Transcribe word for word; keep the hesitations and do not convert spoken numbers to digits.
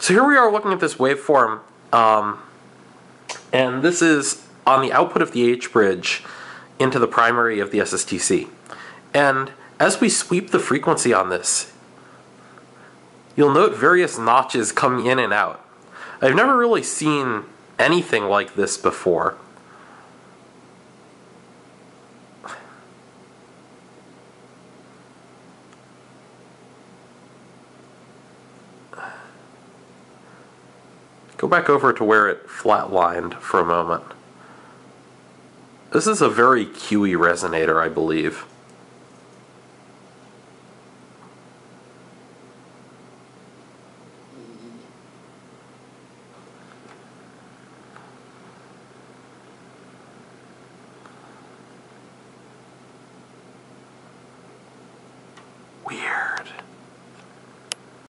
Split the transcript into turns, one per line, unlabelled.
So here we are looking at this waveform, um, and this is on the output of the H bridge into the primary of the S S T C. And as we sweep the frequency on this, you'll note various notches coming in and out. I've never really seen anything like this before. Go back over to where it flatlined for a moment. This is a very Q E resonator, I believe. Weird.